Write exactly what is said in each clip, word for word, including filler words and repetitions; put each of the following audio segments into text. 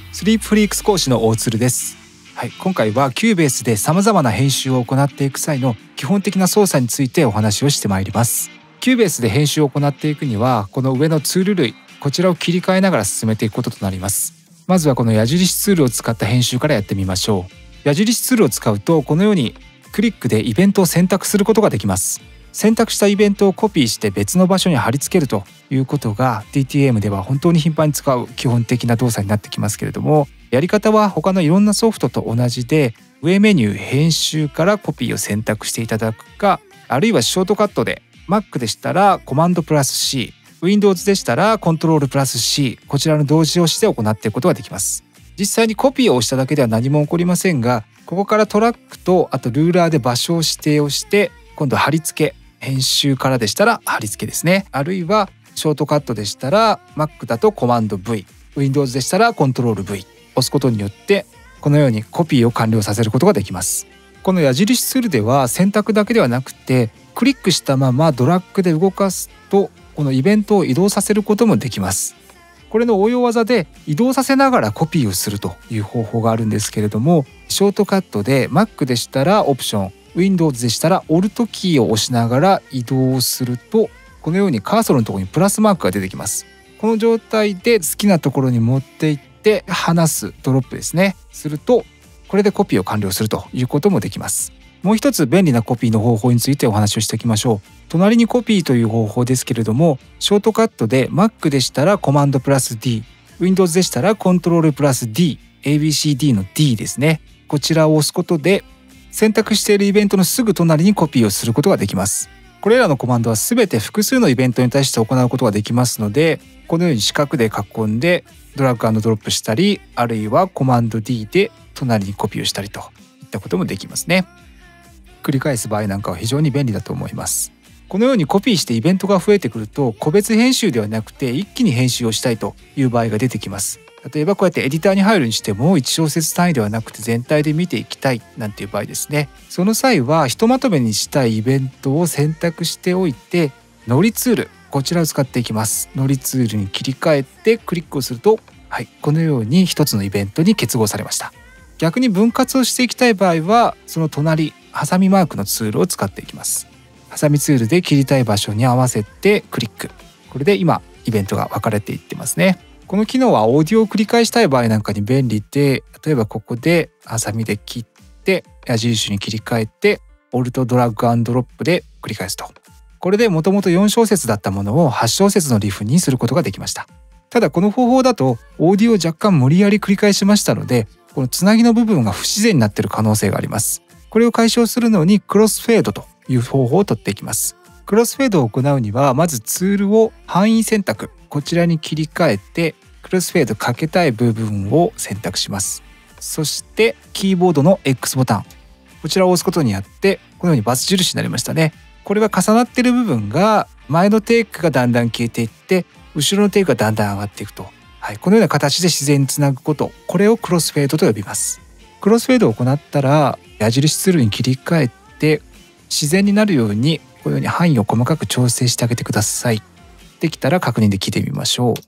スリープフリークス講師の大鶴です。はい、今回は Cubase で様々な編集を行っていく際の基本的な操作についてお話をしてまいります。Cubase で編集を行っていくには、この上のツール類、こちらを切り替えながら進めていくこととなります。まずはこの矢印ツールを使った編集からやってみましょう。矢印ツールを使うと、このようにクリックでイベントを選択することができます。選択したイベントをコピーして別の場所に貼り付けるということが ディーティーエム では本当に頻繁に使う基本的な動作になってきますけれども、やり方は他のいろんなソフトと同じで、上メニュー編集からコピーを選択していただくか、あるいはショートカットで Mac でしたらコマンドプラス C、 Windows でしたらコントロールプラス C、 こちらの同時押しで行っていくことができます。実際にコピーを押しただけでは何も起こりませんが、ここからトラックとあとルーラーで場所を指定をして、今度貼り付け、編集からでしたら貼り付けですね。あるいはショートカットでしたら Mac だとコマンド V、 Windows でしたらコントロール V 押すことによってこのようにコピーを完了させることができます。この矢印ツールでは選択だけではなくて、クリックしたままドラッグで動かすとこのイベントを移動させることもできます。これの応用技で移動させながらコピーをするという方法があるんですけれども、ショートカットで Mac でしたらオプション、Windows でしたら Alt キーを押しながら移動すると、このようにカーソルのところにプラスマークが出てきます。この状態で好きなところに持っていって離す、ドロップですね、するとこれでコピーを完了するということもできます。もう一つ便利なコピーの方法についてお話をしておきましょう。隣にコピーという方法ですけれども、ショートカットで Mac でしたらコマンドプラス D、 Windows でしたらコントロールプラス D、 エービーシーディー の D ですね。こちらを押すことで選択しているイベントのすぐ隣にコピーをすることができます。これらのコマンドはすべて複数のイベントに対して行うことができますので、このように四角で囲んでドラッグ&ドロップしたり、あるいはコマンド D で隣にコピーをしたりといったこともできますね。繰り返す場合なんかは非常に便利だと思います。このようにコピーしてイベントが増えてくると、個別編集ではなくて一気に編集をしたいという場合が出てきます。例えばこうやってエディターに入るにしてもいち小節単位ではなくて全体で見ていきたいなんていう場合ですね。その際はひとまとめにしたいイベントを選択しておいて、のりツール、こちらを使っていきます。のりツールに切り替えてクリックをすると、はい、このように一つのイベントに結合されました。逆に分割をしていきたい場合は、その隣ハサミマークのツールを使っていきます。ハサミツールで切りたい場所に合わせてクリック。これで今イベントが分かれていってますね。この機能はオーディオを繰り返したい場合なんかに便利で、例えばここでハサミで切って矢印に切り替えてオルトドラッグ&ドロップで繰り返すと、これでもともとよん小節だったものをはち小節のリフにすることができました。ただこの方法だとオーディオを若干無理やり繰り返しましたので、このつなぎの部分が不自然になっている可能性があります。これを解消するのにクロスフェードという方法を取っていきます。クロスフェードを行うには、まずツールを範囲選択、こちらに切り替えてクロスフェードかけたい部分を選択します。そしてキーボードの X ボタン、こちらを押すことによってこのようにバツ印になりましたね。これは重なっている部分が前のテイクがだんだん消えていって後ろのテイクがだんだん上がっていくと、はい、このような形で自然につなぐこと、これをクロスフェードと呼びます。クロスフェードを行ったら矢印ツールに切り替えて自然になるようにこのように範囲を細かく調整してあげてください。できたら確認で聞いてみましょう。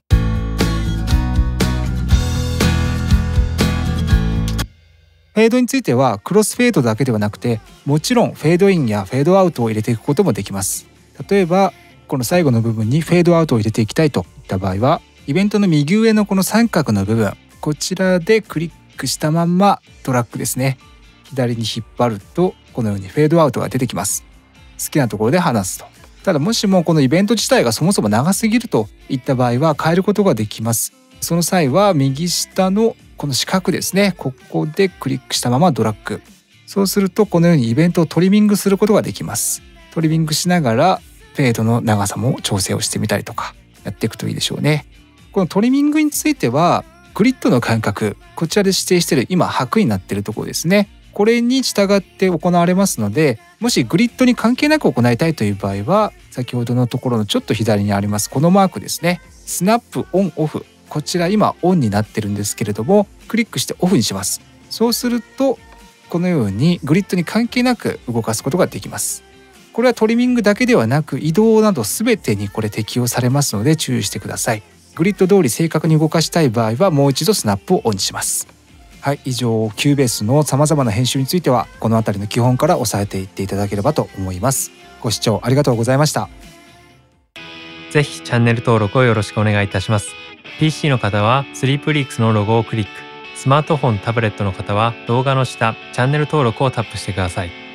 フェードについてはクロスフェードだけではなくて、もちろんフェードインやフェードアウトを入れていくこともできます。例えばこの最後の部分にフェードアウトを入れていきたいといった場合は、イベントの右上のこの三角の部分、こちらでクリックしたまんまドラッグですね、左に引っ張るとこのようにフェードアウトが出てきます。好きなところで離すと。ただもしもこのイベント自体がそもそも長すぎるといった場合は変えることができます。その際は右下のこの四角ですね、ここでクリックしたままドラッグ。そうするとこのようにイベントをトリミングすることができます。トリミングしながらフェードの長さも調整をしてみたりとかやっていくといいでしょうね。このトリミングについてはグリッドの間隔、こちらで指定している今白になっているところですね、これに従って行われますので、もしグリッドに関係なく行いたいという場合は先ほどのところのちょっと左にありますこのマークですね、スナップオンオフ、こちら今オンになってるんですけれども、クリックしてオフにします。そうするとこのようにグリッドに関係なく動かすことができます。これはトリミングだけではなく移動など全てにこれ適用されますので注意してください。 グリッド通り正確に動かしたい場合はもう一度スナップをオンにします。はい、以上 Cubase のさまざまな編集についてはこのあたりの基本から押さえていっていただければと思います。ご視聴ありがとうございました。 ぜひチャンネル登録をよろしくお願いいたします。ピーシー の方はスリープリークスのロゴをクリック、スマートフォンタブレットの方は動画の下チャンネル登録をタップしてください。